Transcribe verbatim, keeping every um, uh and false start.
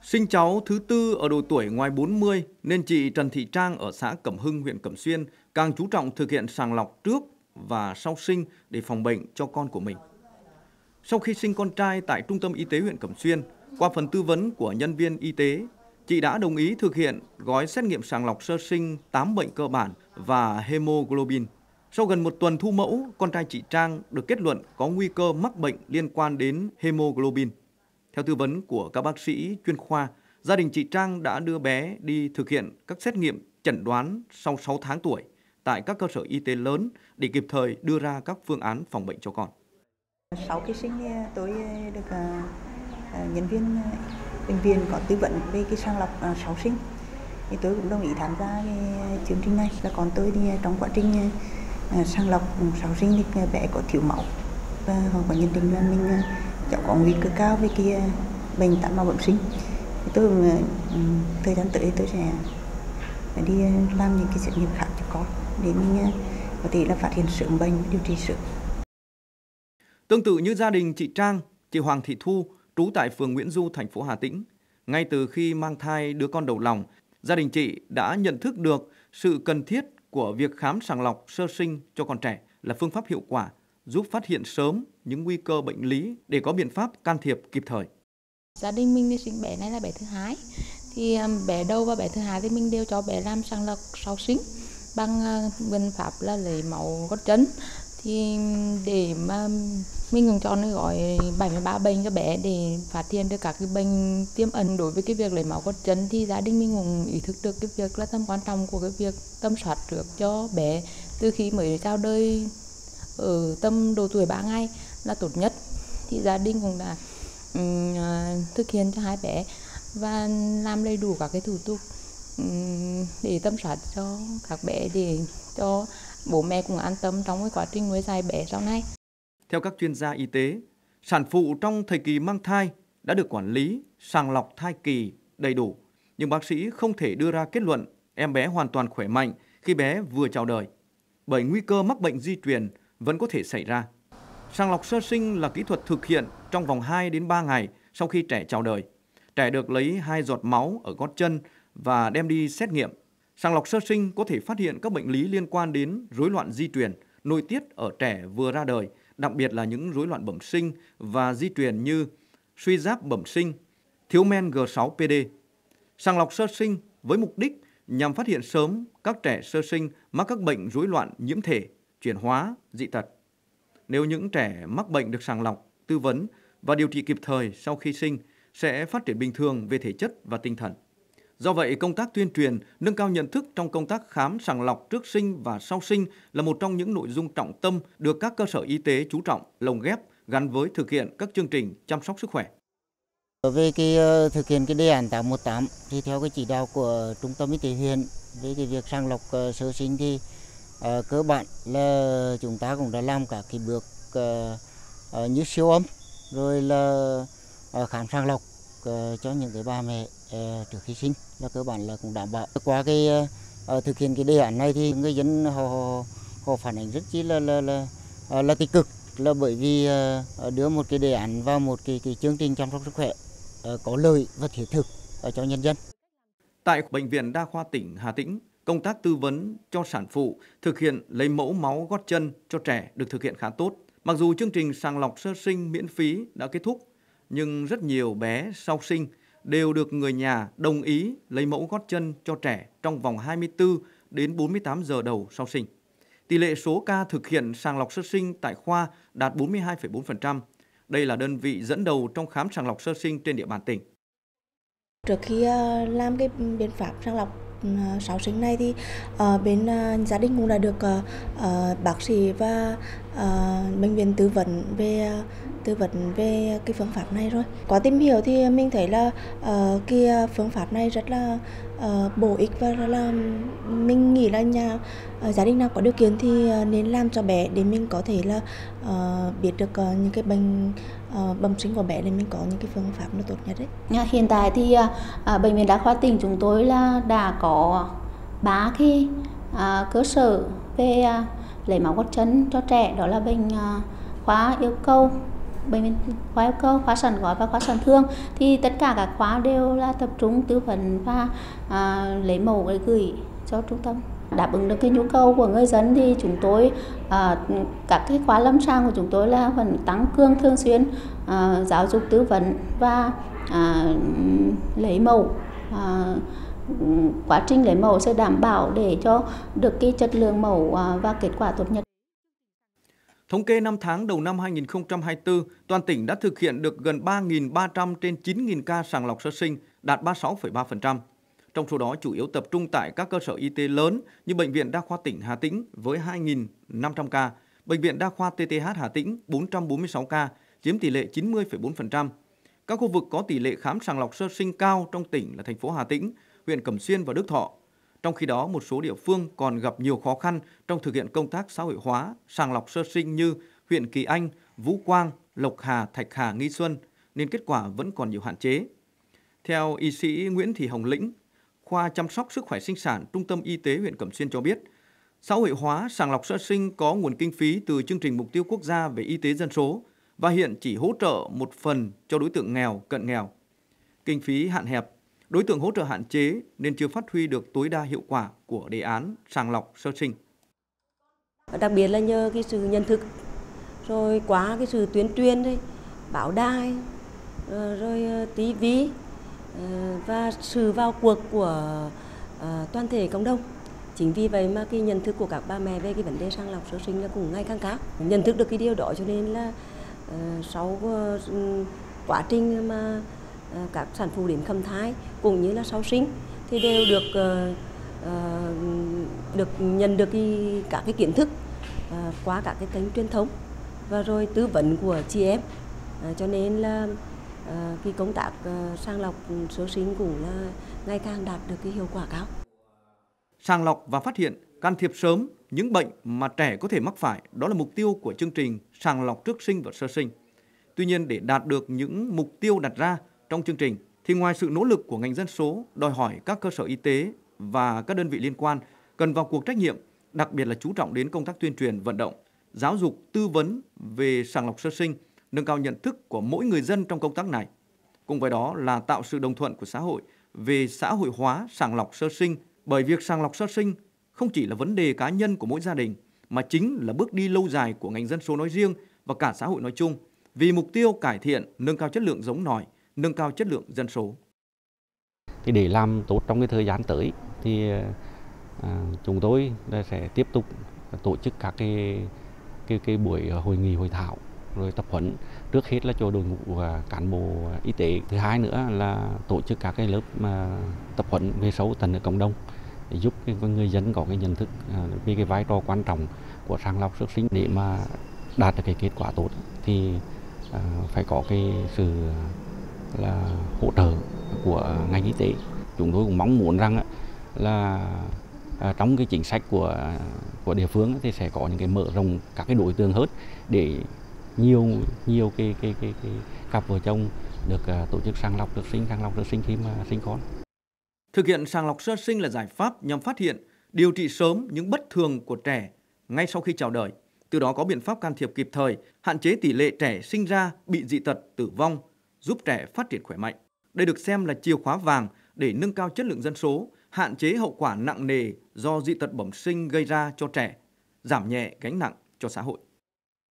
Sinh cháu thứ tư ở độ tuổi ngoài bốn mươi nên chị Trần Thị Trang ở xã Cẩm Hưng, huyện Cẩm Xuyên càng chú trọng thực hiện sàng lọc trước và sau sinh để phòng bệnh cho con của mình. Sau khi sinh con trai tại Trung tâm Y tế huyện Cẩm Xuyên, qua phần tư vấn của nhân viên y tế, chị đã đồng ý thực hiện gói xét nghiệm sàng lọc sơ sinh tám bệnh cơ bản và hemoglobin. Sau gần một tuần thu mẫu, con trai chị Trang được kết luận có nguy cơ mắc bệnh liên quan đến hemoglobin. Theo tư vấn của các bác sĩ chuyên khoa, gia đình chị Trang đã đưa bé đi thực hiện các xét nghiệm chẩn đoán sau sáu tháng tuổi tại các cơ sở y tế lớn để kịp thời đưa ra các phương án phòng bệnh cho con. Sau khi sinh tôi được uh, nhân viên bệnh viện có tư vấn về cái sàng lọc uh, sau sinh, thì tôi cũng đồng ý tham gia cái chương trình này. Là còn tôi đi trong quá trình uh, sàng lọc sau sinh thì bé có thiếu máu và họ có nhận định là mình uh, cháu có nguy cơ cao về cái uh, bệnh tan máu bẩm sinh. Thì tôi uh, thời gian tới tôi sẽ đi làm những cái xét nghiệm khác cho con để mình uh, có thể là phát hiện sớm bệnh, điều trị sớm. Tương tự như gia đình chị Trang, chị Hoàng Thị Thu, trú tại phường Nguyễn Du, thành phố Hà Tĩnh, ngay từ khi mang thai đứa con đầu lòng, gia đình chị đã nhận thức được sự cần thiết của việc khám sàng lọc sơ sinh cho con trẻ là phương pháp hiệu quả, giúp phát hiện sớm những nguy cơ bệnh lý để có biện pháp can thiệp kịp thời. Gia đình mình đi sinh bé này là bé thứ hai, thì bé đầu và bé thứ hai thì mình đều cho bé làm sàng lọc sau sinh bằng biện pháp là lấy máu gót chân. Thì để mà mình cũng chọn gói bảy mươi ba bệnh cho bé để phát hiện được các cái bệnh tiềm ẩn. Đối với cái việc lấy máu gót chân thì gia đình mình cũng ý thức được cái việc là tầm quan trọng của cái việc tầm soát trước cho bé từ khi mới chào đời ở tầm độ tuổi ba ngày là tốt nhất. Thì gia đình cũng đã um, thực hiện cho hai bé và làm đầy đủ các cái thủ tục um, để tầm soát cho các bé để cho bố mẹ cũng an tâm trong cái quá trình nuôi dạy bé sau này. Theo các chuyên gia y tế, sản phụ trong thời kỳ mang thai đã được quản lý, sàng lọc thai kỳ đầy đủ, nhưng bác sĩ không thể đưa ra kết luận em bé hoàn toàn khỏe mạnh khi bé vừa chào đời, bởi nguy cơ mắc bệnh di truyền vẫn có thể xảy ra. Sàng lọc sơ sinh là kỹ thuật thực hiện trong vòng hai đến ba ngày sau khi trẻ chào đời. Trẻ được lấy hai giọt máu ở gót chân và đem đi xét nghiệm. Sàng lọc sơ sinh có thể phát hiện các bệnh lý liên quan đến rối loạn di truyền, nội tiết ở trẻ vừa ra đời, đặc biệt là những rối loạn bẩm sinh và di truyền như suy giáp bẩm sinh, thiếu men G sáu P D. Sàng lọc sơ sinh với mục đích nhằm phát hiện sớm các trẻ sơ sinh mắc các bệnh rối loạn nhiễm thể, chuyển hóa, dị tật. Nếu những trẻ mắc bệnh được sàng lọc, tư vấn và điều trị kịp thời sau khi sinh sẽ phát triển bình thường về thể chất và tinh thần. Do vậy, công tác tuyên truyền, nâng cao nhận thức trong công tác khám sàng lọc trước sinh và sau sinh là một trong những nội dung trọng tâm được các cơ sở y tế chú trọng, lồng ghép gắn với thực hiện các chương trình chăm sóc sức khỏe. Về cái thực hiện cái đề án tám một tám thì theo cái chỉ đạo của Trung tâm Y tế huyện về cái việc sàng lọc sơ sinh thì uh, cơ bản là chúng ta cũng đã làm cả cái bước uh, uh, như siêu âm rồi là uh, khám sàng lọc uh, cho những cái bà mẹ uh, trước khi sinh là cơ bản là cũng đảm bảo. Qua cái uh, thực hiện cái đề án này thì người dân họ họ phản ánh rất chi là là là, là, là tích cực, là bởi vì uh, đưa một cái đề án vào một cái, cái chương trình chăm sóc sức khỏe uh, có lợi và thiết thực uh, cho nhân dân. Tại Bệnh viện Đa khoa tỉnh Hà Tĩnh, công tác tư vấn cho sản phụ thực hiện lấy mẫu máu gót chân cho trẻ được thực hiện khá tốt. Mặc dù chương trình sàng lọc sơ sinh miễn phí đã kết thúc, nhưng rất nhiều bé sau sinh đều được người nhà đồng ý lấy mẫu gót chân cho trẻ trong vòng hai mươi tư đến bốn mươi tám giờ đầu sau sinh. Tỷ lệ số ca thực hiện sàng lọc sơ sinh tại khoa đạt bốn mươi hai phẩy bốn phần trăm. Đây là đơn vị dẫn đầu trong khám sàng lọc sơ sinh trên địa bàn tỉnh. Trước khi làm cái biện pháp sàng lọc sau sinh này thì uh, bên uh, gia đình cũng đã được uh, uh, bác sĩ và uh, bệnh viện tư vấn về uh, tư vấn về cái phương pháp này rồi. Qua tìm hiểu thì mình thấy là uh, cái phương pháp này rất là uh, bổ ích và là mình nghĩ là nhà uh, gia đình nào có điều kiện thì uh, nên làm cho bé để mình có thể là uh, biết được uh, những cái bệnh uh, bẩm sinh của bé để mình có những cái phương pháp nó tốt nhất đấy. Hiện tại thì uh, bệnh viện Đa khoa tỉnh chúng tôi là đã có ba cái uh, cơ sở về uh, lấy máu gót chân cho trẻ, đó là bệnh uh, khoa yêu cầu, bệnh viện khoa eo cơ, khoa sản gói và khoa sản thương, thì tất cả các khoa đều là tập trung tư vấn và à, lấy mẫu để gửi cho trung tâm. Đáp ứng được cái nhu cầu của người dân thì chúng tôi à, các cái khóa lâm sàng của chúng tôi là vẫn tăng cường thường xuyên à, giáo dục tư vấn và à, lấy mẫu. À, quá trình lấy mẫu sẽ đảm bảo để cho được cái chất lượng mẫu à, và kết quả tốt nhất. Thống kê năm tháng đầu năm hai nghìn không trăm hai mươi tư, toàn tỉnh đã thực hiện được gần ba nghìn ba trăm trên chín nghìn ca sàng lọc sơ sinh, đạt ba mươi sáu phẩy ba phần trăm. Trong số đó chủ yếu tập trung tại các cơ sở y tế lớn như Bệnh viện Đa khoa tỉnh Hà Tĩnh với hai nghìn năm trăm ca, Bệnh viện Đa khoa tê tê hát Hà Tĩnh bốn trăm bốn mươi sáu ca, chiếm tỷ lệ chín mươi phẩy bốn phần trăm. Các khu vực có tỷ lệ khám sàng lọc sơ sinh cao trong tỉnh là thành phố Hà Tĩnh, huyện Cẩm Xuyên và Đức Thọ. Trong khi đó, một số địa phương còn gặp nhiều khó khăn trong thực hiện công tác xã hội hóa, sàng lọc sơ sinh như huyện Kỳ Anh, Vũ Quang, Lộc Hà, Thạch Hà, Nghi Xuân, nên kết quả vẫn còn nhiều hạn chế. Theo y sĩ Nguyễn Thị Hồng Lĩnh, khoa chăm sóc sức khỏe sinh sản, Trung tâm Y tế huyện Cẩm Xuyên cho biết, xã hội hóa sàng lọc sơ sinh có nguồn kinh phí từ chương trình mục tiêu quốc gia về y tế dân số và hiện chỉ hỗ trợ một phần cho đối tượng nghèo, cận nghèo. Kinh phí hạn hẹp, đối tượng hỗ trợ hạn chế nên chưa phát huy được tối đa hiệu quả của đề án sàng lọc sơ sinh. Đặc biệt là nhờ cái sự nhận thức, rồi qua cái sự tuyên truyền, đấy, báo đài, rồi ti vi và sự vào cuộc của toàn thể cộng đồng. Chính vì vậy mà cái nhận thức của các bà mẹ về cái vấn đề sàng lọc sơ sinh là cũng ngày càng cao. Nhận thức được cái điều đó cho nên là sau quá trình mà các sản phụ đến khám thai cũng như là sau sinh thì đều được uh, uh, được nhận được cái, các cái kiến thức uh, qua các cái kênh truyền thống và rồi tư vấn của chị em, uh, cho nên là uh, cái công tác uh, sàng lọc sơ sinh cũng là ngày càng đạt được cái hiệu quả cao. Sàng lọc và phát hiện, can thiệp sớm những bệnh mà trẻ có thể mắc phải, đó là mục tiêu của chương trình sàng lọc trước sinh và sơ sinh. Tuy nhiên, để đạt được những mục tiêu đặt ra trong chương trình, thì ngoài sự nỗ lực của ngành dân số, đòi hỏi các cơ sở y tế và các đơn vị liên quan cần vào cuộc trách nhiệm, đặc biệt là chú trọng đến công tác tuyên truyền, vận động, giáo dục, tư vấn về sàng lọc sơ sinh, nâng cao nhận thức của mỗi người dân trong công tác này. Cùng với đó là tạo sự đồng thuận của xã hội về xã hội hóa sàng lọc sơ sinh, bởi việc sàng lọc sơ sinh không chỉ là vấn đề cá nhân của mỗi gia đình, mà chính là bước đi lâu dài của ngành dân số nói riêng và cả xã hội nói chung, vì mục tiêu cải thiện, nâng cao chất lượng giống nòi, nâng cao chất lượng dân số. Thì để làm tốt trong cái thời gian tới thì à, chúng tôi sẽ tiếp tục tổ chức các cái cái, cái buổi hội nghị hội thảo rồi tập huấn, trước hết là cho đội ngũ cán bộ y tế, thứ hai nữa là tổ chức các cái lớp mà tập huấn về sâu tận ở cộng đồng để giúp cái người dân có cái nhận thức về cái vai trò quan trọng của sàng lọc sơ sinh. Để mà đạt được cái kết quả tốt thì à, phải có cái sự là hỗ trợ của ngành y tế. Chúng tôi cũng mong muốn rằng là à, trong cái chính sách của của địa phương thì sẽ có những cái mở rộng các cái đối tượng hơn để nhiều nhiều cái cái cái, cái cặp vợ chồng được uh, tổ chức sàng lọc sơ sinh, sàng lọc sơ sinh khi mà sinh con. Thực hiện sàng lọc sơ sinh là giải pháp nhằm phát hiện, điều trị sớm những bất thường của trẻ ngay sau khi chào đời, từ đó có biện pháp can thiệp kịp thời, hạn chế tỷ lệ trẻ sinh ra bị dị tật, tử vong, giúp trẻ phát triển khỏe mạnh. Đây được xem là chìa khóa vàng để nâng cao chất lượng dân số, hạn chế hậu quả nặng nề do dị tật bẩm sinh gây ra cho trẻ, giảm nhẹ gánh nặng cho xã hội.